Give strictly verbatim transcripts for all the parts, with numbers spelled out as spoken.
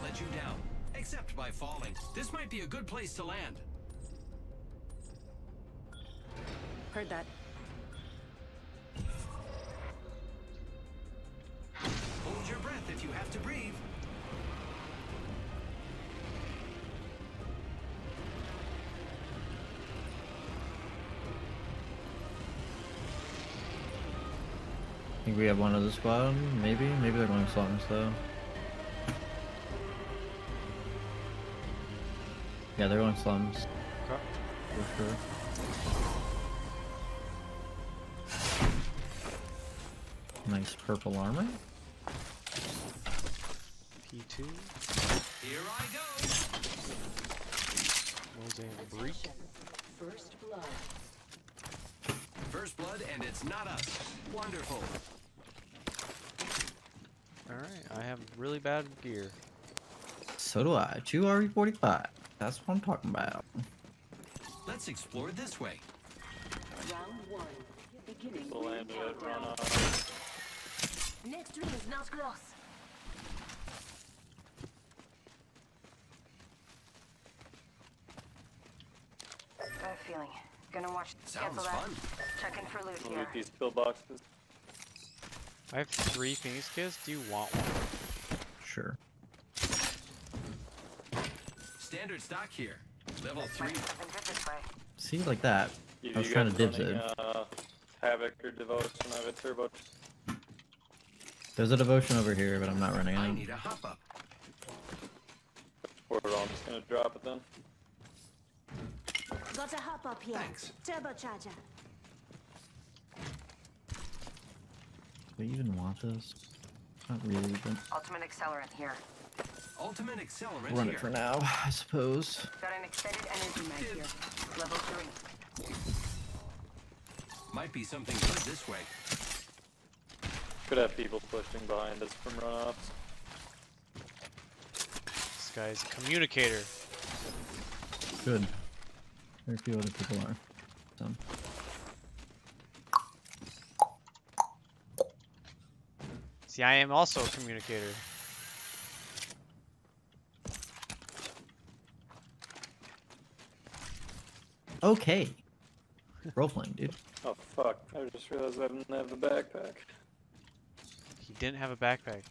let you down, except by falling. This might be a good place to land. Heard that. Hold your breath if you have to breathe. I think we have one of the squad, maybe? Maybe they're going slums though. Yeah, they're going slums. Okay. For sure. Nice purple armor. P two. Here I go. Mozambique. First blood. First blood, and it's not us. Wonderful. Alright, I have really bad gear. So do I. Two R E forty-five. That's what I'm talking about. Let's explore this way. Round one. Beginning. The land would run off. Next ring is not close. Got a feeling. Gonna watch. Sounds Cancel that. fun. Checking for loot We'll here. loot these pillboxes. I have three Phoenix kits. Do you want one? Sure. Standard stock here. Level three. Might be something good this way. See, like that. You, I was you trying to guys dibs running, it. Uh, Havoc or Devotion. I have a turbo. There's a devotion over here, but I'm not running I it. need a hop up. Or I'm just gonna drop it then. Got a hop up here. Thanks. Turbocharger. Do we even want this? Not really, but Ultimate accelerant here. Ultimate accelerant run here. it for now, I suppose. Got an extended energy mag here. Level three. Might be something good this way. Could have people pushing behind us from runoffs. This guy's communicator. Good. Very few other people are. Some. See, I am also a communicator. Okay. Roleplaying, dude. Oh fuck! I just realized I didn't have the backpack. He didn't have a backpack.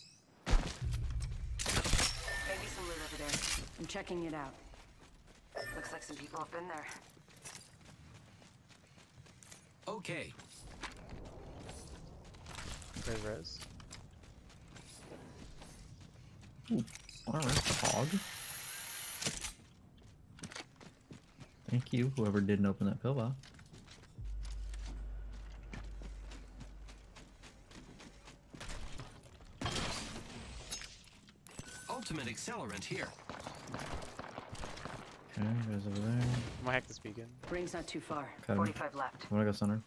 Maybe some loot over there. I'm checking it out. Looks like some people have been there. Okay. Res res. Ooh, alright, hog. Thank you, whoever didn't open that pillbox. Ultimate accelerant here. Okay, guys over there. I'm gonna hack this beacon. Ring's not too far. Okay. forty-five left. I wanna go center.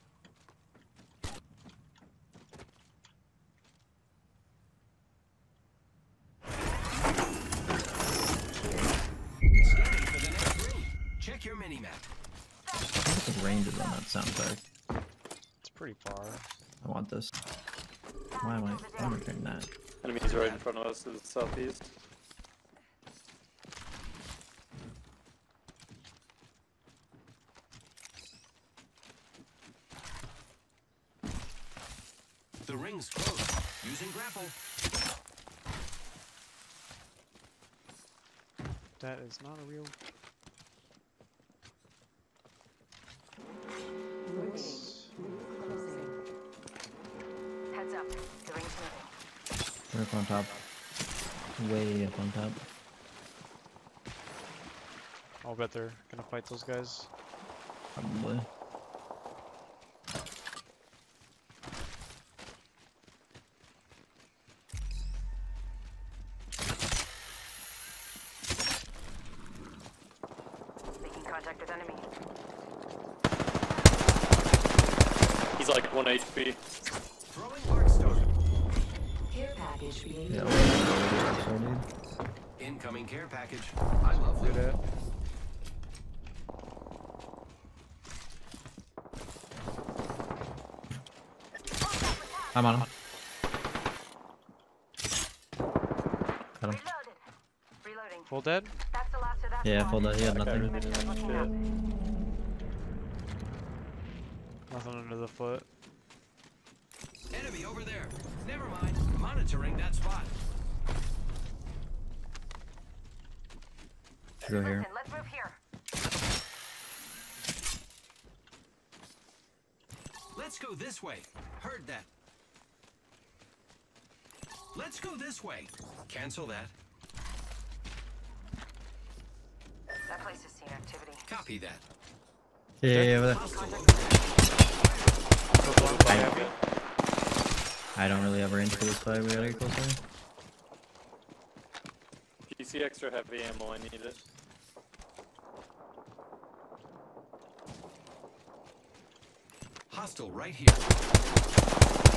Scanning for the next ring. Check your mini map. I think the range is on that sound effect. It's pretty far. I want this. Why am I why am I doing that? Enemies right in front of us to the southeast. The ring's close. Using grapple. That is not a real. Heads up. The ring's moving. We're up on top. Way up on top. I'll bet they're gonna fight those guys. Probably. Making contact with enemy. He's like one H P. Throwing Arcstone. Care package being Yeah, we're so dude. Incoming care package. I love Good loot. at. I'm on him. Got him. Reloaded. Full dead? That's the last of that Yeah, squad. full dead. He had That guy nothing. really didn't have Looking up. shit. Nothing under the foot. Enemy over there. Never mind. Monitoring that spot. Should go here. Listen, let's move here. Let's go this way. Heard that. Let's go this way. Cancel that. That place has seen activity. Copy that. Yeah, yeah, yeah, over there. Hostile over Go blown by I- heavy. I don't really have range for this fight. We gotta get closer. If you see extra heavy ammo, I need it. Hostile right here.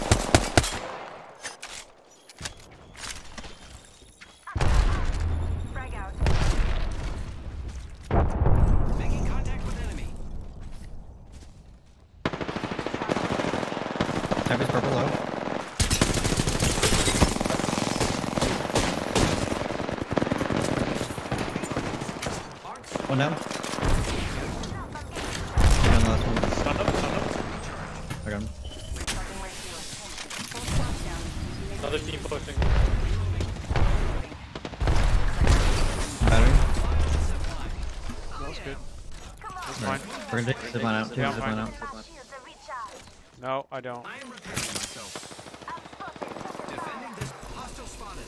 Frag out. Making contact with enemy. Heavy's purple low. Arcs. One down. Down the last one. Stun up, stun up. I got him. Recharging my shield. Full squad down. Another team pushing. Battery. That was good. That's Right. fine. We're gonna take the zip line out. Take Yeah, the zip I'm line fine. out. Shields are recharged. No, I don't. I am repairing myself. Defending this. Hostile spotted.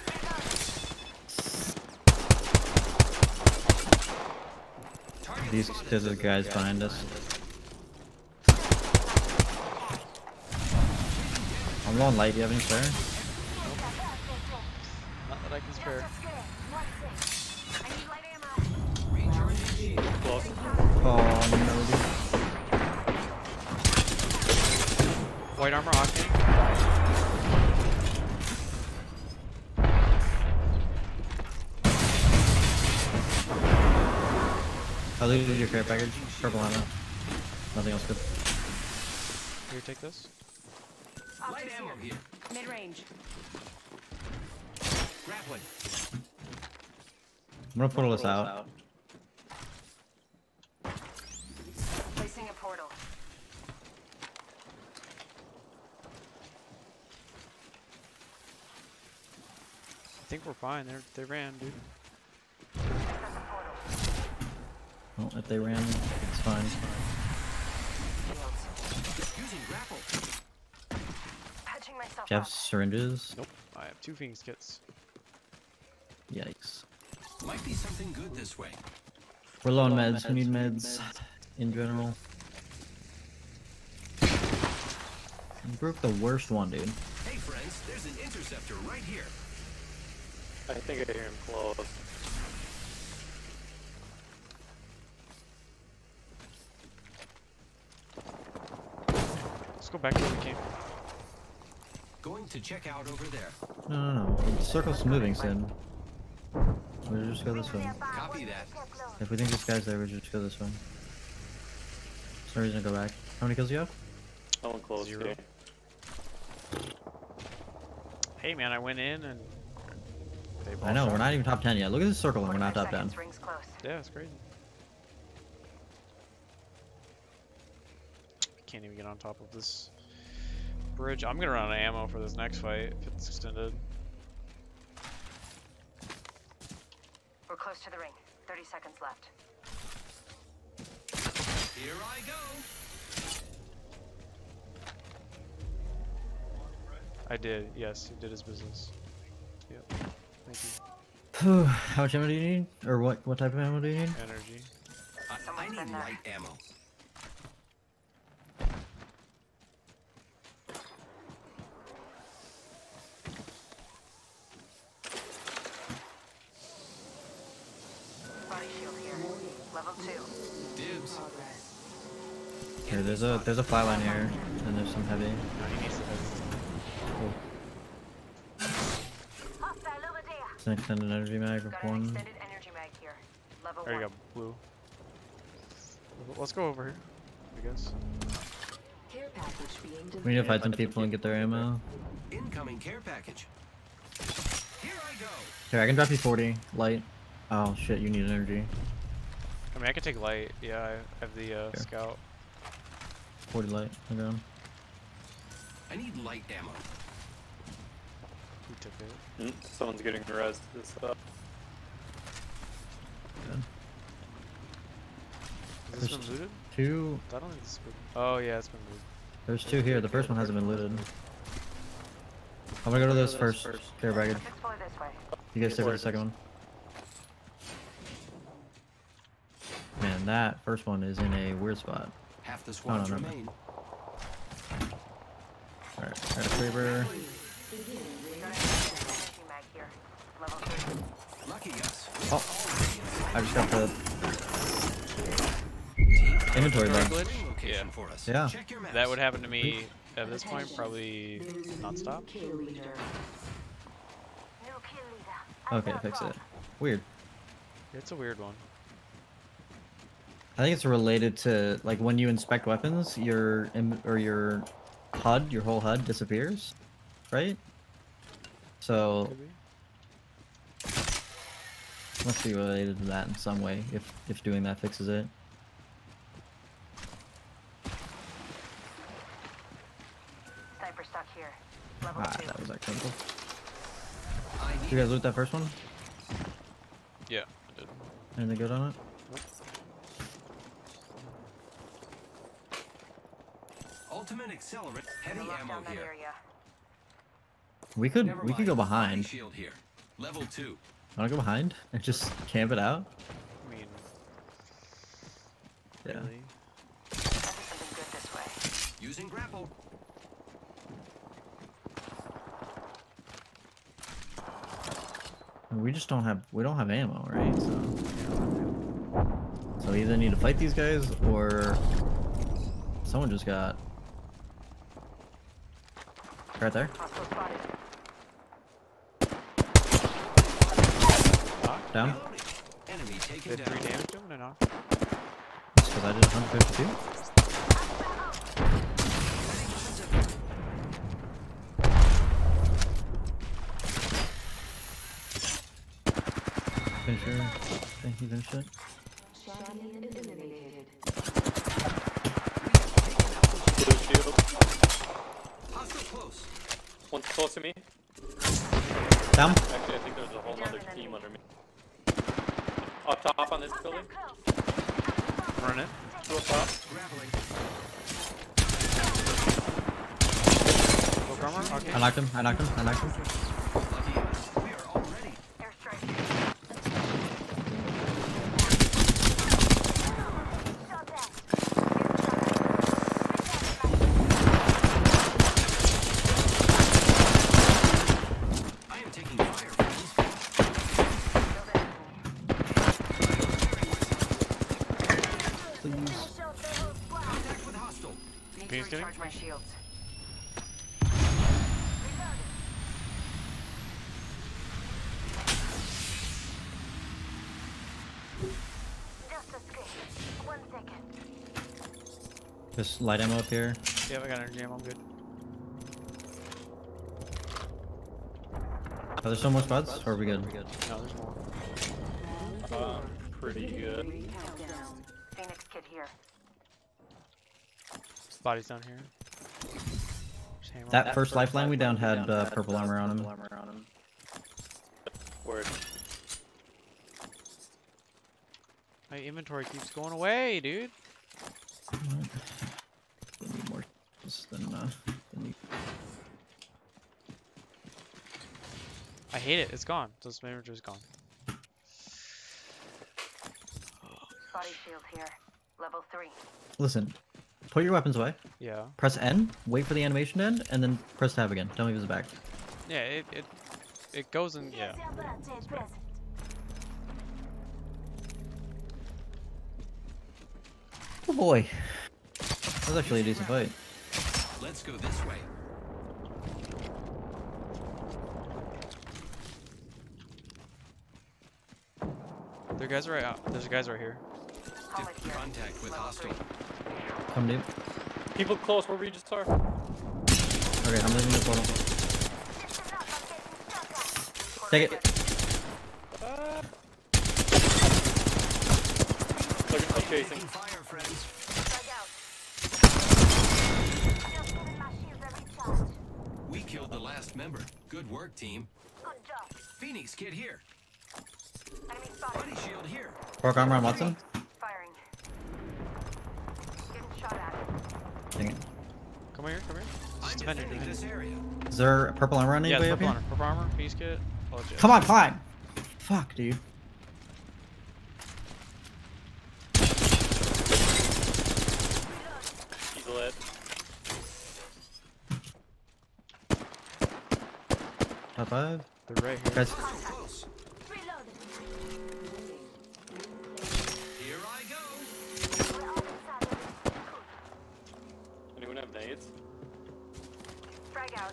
Target These spotted. there's the guys behind us. I'm going light. Do you have any spare? Not that I can spare. I need light ammo. Recharging shield. Close. Oh no, dude. White armor octane. I'll leave your care package. Purple ammo. Nothing else good. Here, take this. Light ammo here. Mid range. Grappling. I'm gonna pull this out. Placing a portal. I think we're fine. They they ran, dude. That's a portal. Well, if they ran, it's fine. Using grapple. Patching myself Do you have up. syringes? Nope. I have two Phoenix kits. Yikes. Might be something good this way. We're low on meds. We need meds in general. You broke the worst one, dude. Hey friends, there's an interceptor right here. I think I hear him close. Let's go back to where we came. Going to check out over there. No, no, no. The circle's moving soon. We'll just go this way. Copy that. If we think this guy's there, we just go this way. There's no reason to go back. How many kills do you have? Someone close Zero. here. Hey man, I went in and they I know, both we're shot. not even top ten yet. Look at this circle and we're not top ten. Seconds, rings close. Yeah, it's crazy. Can't even get on top of this bridge. I'm gonna run out of ammo for this next fight if it's extended. We're close to the ring. thirty seconds left. Here I go. I did, yes, he did his business. Yep. Thank you. Phew, how much ammo do you need? Or what, what type of ammo do you need? Energy. I, I Someone's need been there. light ammo. Body shield here. Level two. Dibs. Here, there's a there's a flat line here, and there's some heavy. No, he needs to have Cool. Hostile over there. It's an extended energy mag with Got an one. extended energy mag here. Level There you one. go, blue. Let's go over here, I guess. Care package being delivered. We need to fight some people and get their ammo. Incoming care package. Here I go. Here, I can drop you forty light. Oh shit, you need energy. I mean, I can take light. Yeah, I have the uh, Okay. scout. forty light. I got him. I need light ammo. Who took it? Mm, someone's getting res this up. Good. Has this There's been looted? Two. I don't think this has been. Oh yeah, it's been looted. There's two here. The first one hasn't been looted. I'm gonna go to this first care package. Let's explore this way. You guys stay for the second one. Man, that first one is in a weird spot. Half the squads no, no, no. remain. Alright, got a Kraber. Energy mag here. Level three. Lucky us. Oh, I just got the Team, inventory Inventory back. glitch? location Yeah. for us. Yeah. Check your maps. That would happen to me at this point, probably non-stop. Kill leader. New kill leader. Okay, fix it. Weird. It's a weird one. I think it's related to like when you inspect weapons, your im- or your H U D, your whole H U D disappears, right? So Could be. must be related to that in some way. If if doing that fixes it. Sniper stuck here. Level Ah, two. that was actually cool. I Did need you guys loot that first one? Yeah, I did. Anything good on it? ultimate accelerant. Heavy Lock ammo down that here. area. We could Never we could mind. go Body behind. shield here. Level two. Wanna go behind and just camp it out? I mean, Yeah. really? I'll do something good this way. Using grapple. We just don't have we don't have ammo, right? So so we either need to fight these guys or someone just got right there. Hostile spotted. Knock? Down. Reloading. Enemy taken Did down. three damage to him and I knock? That's because I did one fifty-two. Finisher. Thank you, finished it. Champion eliminated. Blue shield. Hostile close. One's close to me. Down. Actually, I think there's a whole other team under me. Up top on this building. Run it. Two up top. Grappling. Go armor? Okay. I knocked him. I knocked him. I knocked him. Lucky us. We are already. Airstrike. Shot that. I am taking fire, friends. Please. Contact with hostile. Need Phoenix to getting? recharge my shields. Just a script. One second. Just light ammo up here. Yeah, I got energy ammo. I'm good. Are there still more spots? Or are we good? No, there's more. Um, pretty good. Countdown. Phoenix kid here. Bodies down here. There's hammer. That first lifeline we downed had uh, purple armor on him. Word. My inventory keeps going away, dude. We need more than, uh, than you. I hate it. It's gone. This inventory's gone. Body shield here. Level three. Listen, put your weapons away. Yeah. Press N, wait for the animation to end, and then press tab again. Don't leave his back. Yeah, it it it goes in. Yeah. Oh boy. That was actually a decent fight. Let's go this way. There are guys right out. There's guys right here. Helmet here. Contact with Level hostile. three. Come deep. People close where we just are. Okay, I'm leaving the portal. Take it. chasing. Taking fire, friends. Frag out. Just giving my shield a recharge. We killed the last member. Good work, team. Good job. Phoenix kid here. Enemy spotted. Body shield here. Pork armor on Watson. Firing. Getting shot at. Dang it. Come here, come here. I'm Just defend it, defending defend this area. Is there purple armor on it. Yeah, anybody it's up purple here? armor. Purple armor, peace kit. Oh, legit. Come on, climb! Fuck, dude. He's lit. Top five. They're right here. Guys, So close. Reloading. Here I go. We're all inside. Anyone have nades? Frag out.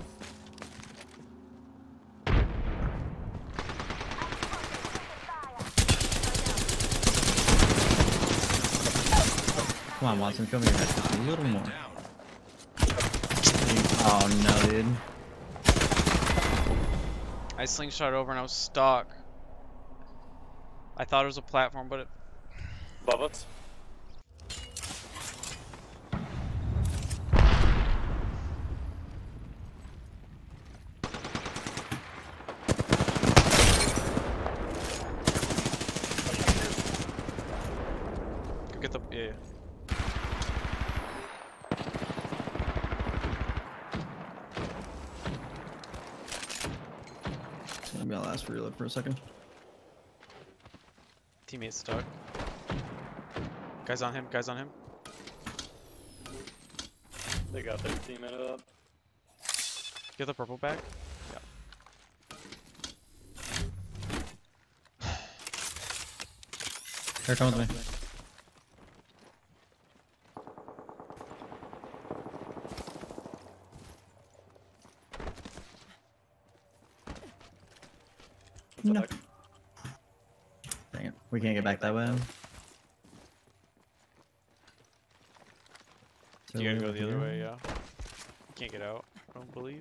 come on, Watson, show me your head just a little more. Down. Oh no, dude. I slingshot over and I was stuck. I thought it was a platform, but it. Above us. Could get the. Yeah. yeah. Maybe I'll ask for reload for a second. Teammate stuck. Guys on him, guys on him. They got their teammate up. Get the purple back. Here comes me. No. Dang it. We can't get back that way. So You gotta go over the other here. way, yeah. You can't get out, I don't believe.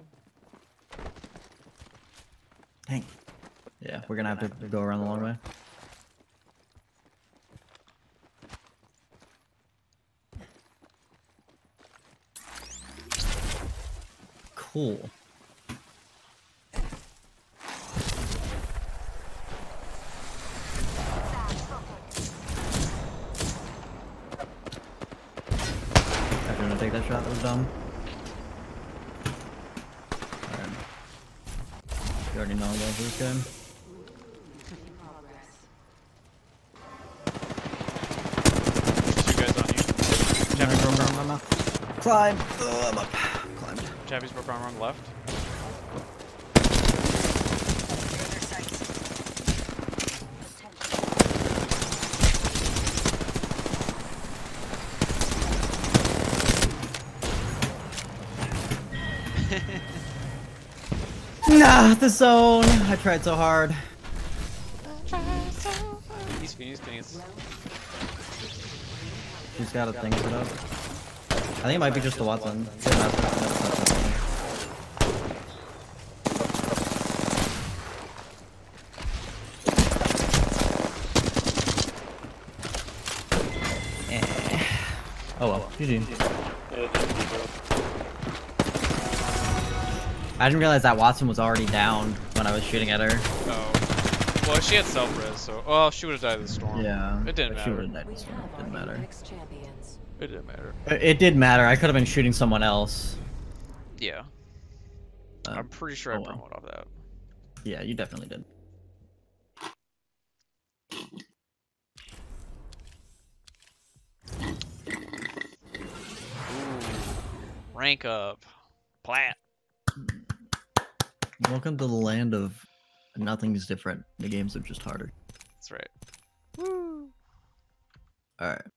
Dang. Yeah, we're gonna have to go around the long way. Cool. I'm gonna take that shot, that was dumb. Alright. You already know I'm going for this game. Two guys on you. Chappy's broke armor. I'm up. Climb! Oh, I'm up. Climbed. Chappy's broke armor on the left. Nah, the zone! I tried so hard. He's Phoenix, Phoenix. She's got a thing set up. I think it might be just the Watson. Eh. Oh well, G G. Yeah, just keep up. I didn't realize that Watson was already down when I was shooting at her. Oh. Well, she had self-res, so. Oh, she would have died in the storm. Yeah. It didn't but She matter. would have died. So it didn't matter. champions. It didn't matter. It, it did matter. I could have been shooting someone else. Yeah. Uh, I'm pretty sure oh I well. promoted off that. Yeah, you definitely did. Rank up. Plat. Welcome to the land of nothing's different. The games are just harder. That's right. Alright.